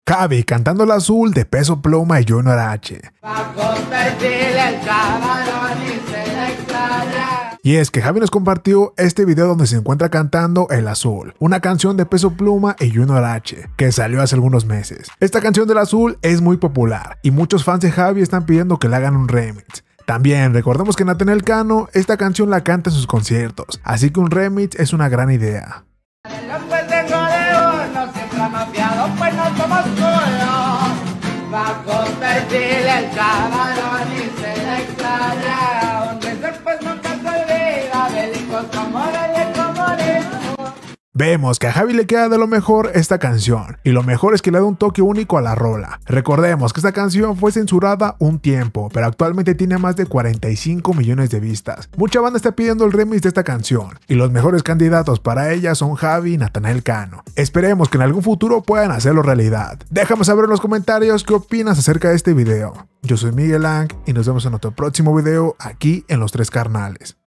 Javi cantando el azul de Peso Pluma y Junior H. Y es que Javi nos compartió este video donde se encuentra cantando El Azul, una canción de Peso Pluma y Junior H, que salió hace algunos meses. Esta canción del Azul es muy popular y muchos fans de Javi están pidiendo que le hagan un remix. También recordemos que Natanael Cano esta canción la canta en sus conciertos, así que un remix es una gran idea. Vemos que a Javi le queda de lo mejor esta canción, y lo mejor es que le da un toque único a la rola. Recordemos que esta canción fue censurada un tiempo, pero actualmente tiene más de 45 millones de vistas. Mucha banda está pidiendo el remix de esta canción, y los mejores candidatos para ella son Javi y Natanael Cano. Esperemos que en algún futuro puedan hacerlo realidad. Déjame saber en los comentarios qué opinas acerca de este video. Yo soy Miguel Ang y nos vemos en otro próximo video aquí en Los Tres Carnales.